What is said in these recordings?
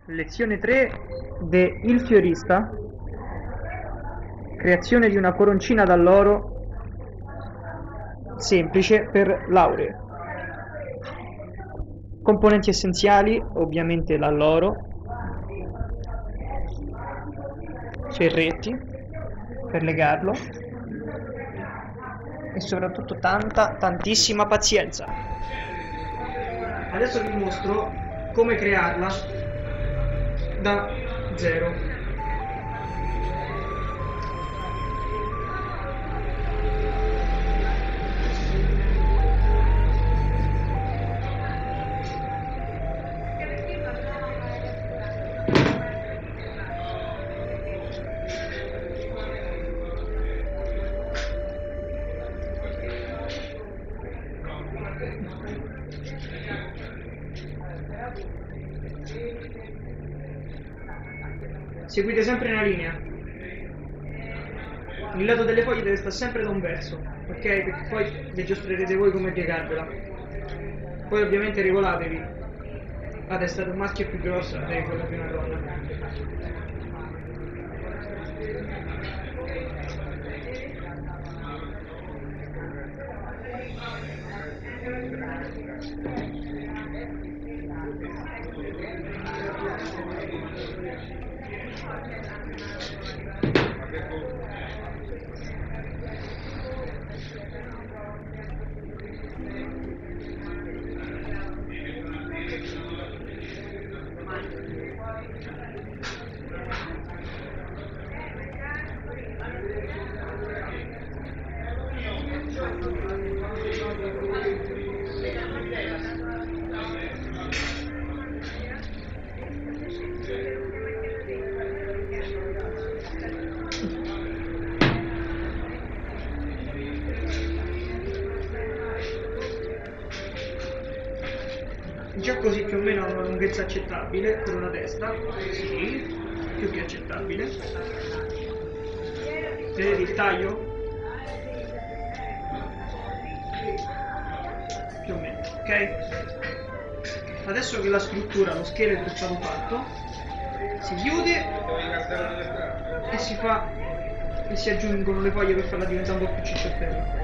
Lezione 3 de Il Fiorista. Creazione di una coroncina d'alloro semplice per lauree. Componenti essenziali, ovviamente l'alloro, ferretti per legarlo e soprattutto tantissima pazienza. Adesso vi mostro come crearla da zero. Seguite sempre una linea. Il lato delle foglie deve stare sempre da un verso, ok? Perché poi le giostrerete voi come piegarvela. Poi ovviamente regolatevi. La testa di un maschio è più grossa di quella di una donna. Già così più o meno ha una lunghezza accettabile per una testa, sì, più che accettabile. Vedete il taglio? Più o meno, ok? Adesso che la struttura, lo scheletro è stato fatto, si chiude e si fa e si aggiungono le foglie per farla diventare un po' più cicciottella.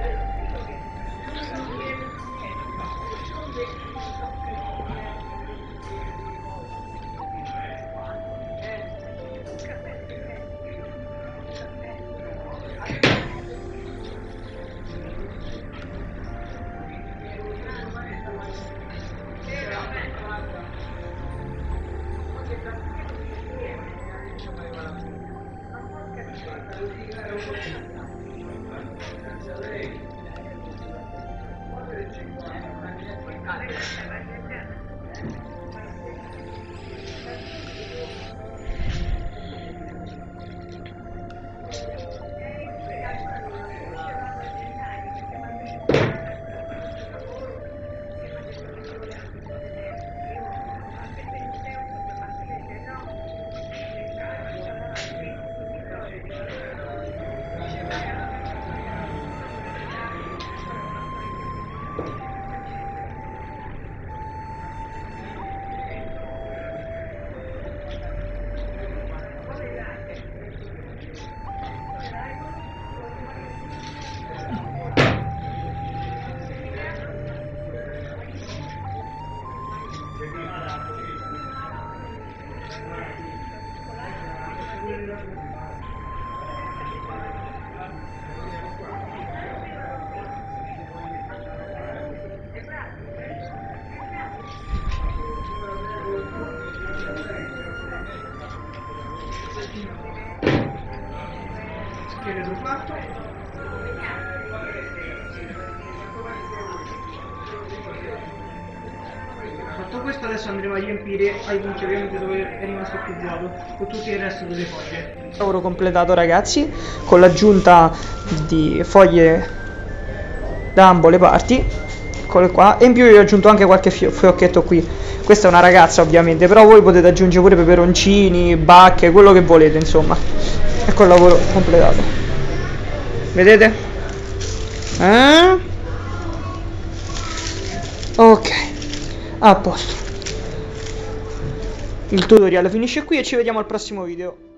Scheletro fatto. Fatto questo, adesso andremo a riempire ai punti ovviamente dove è rimasto più vuoto con tutto il resto delle foglie. Lavoro completato, ragazzi, con l'aggiunta di foglie da ambo le parti, eccole qua, e in più io ho aggiunto anche qualche fiocchetto qui. Questa è una ragazza ovviamente, però voi potete aggiungere pure peperoncini, bacche, quello che volete, insomma. Ecco il lavoro completato. Vedete? Ok, a posto. Il tutorial finisce qui e ci vediamo al prossimo video.